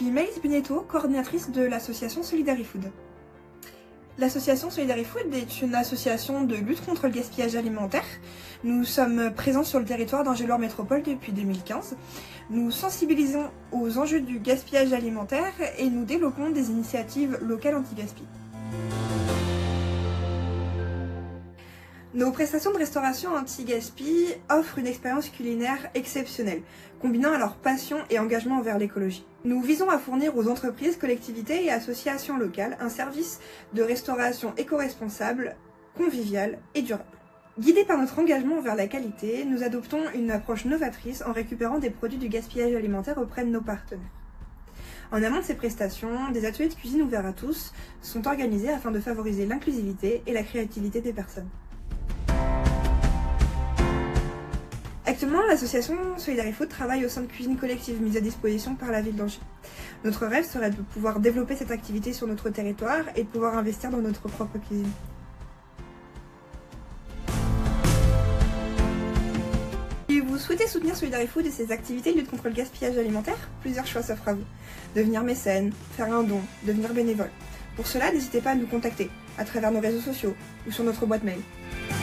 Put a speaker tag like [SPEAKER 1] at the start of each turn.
[SPEAKER 1] suis Maëlys Benetto, coordinatrice de l'association Solidarifood. L'association Solidarifood est une association de lutte contre le gaspillage alimentaire. Nous sommes présents sur le territoire d'Angers-Loire Métropole depuis 2015. Nous sensibilisons aux enjeux du gaspillage alimentaire et nous développons des initiatives locales anti-gaspi. Nos prestations de restauration anti-gaspi offrent une expérience culinaire exceptionnelle, combinant alors passion et engagement envers l'écologie. Nous visons à fournir aux entreprises, collectivités et associations locales un service de restauration éco-responsable, convivial et durable. Guidés par notre engagement envers la qualité, nous adoptons une approche novatrice en récupérant des produits du gaspillage alimentaire auprès de nos partenaires. En amont de ces prestations, des ateliers de cuisine ouverts à tous sont organisés afin de favoriser l'inclusivité et la créativité des personnes. Actuellement, l'association Solidarifood travaille au sein de cuisines collectives mises à disposition par la ville d'Angers. Notre rêve serait de pouvoir développer cette activité sur notre territoire et de pouvoir investir dans notre propre cuisine. Si vous souhaitez soutenir Solidarifood et ses activités de lutte contre le gaspillage alimentaire, plusieurs choix s'offrent à vous. Devenir mécène, faire un don, devenir bénévole. Pour cela, n'hésitez pas à nous contacter à travers nos réseaux sociaux ou sur notre boîte mail.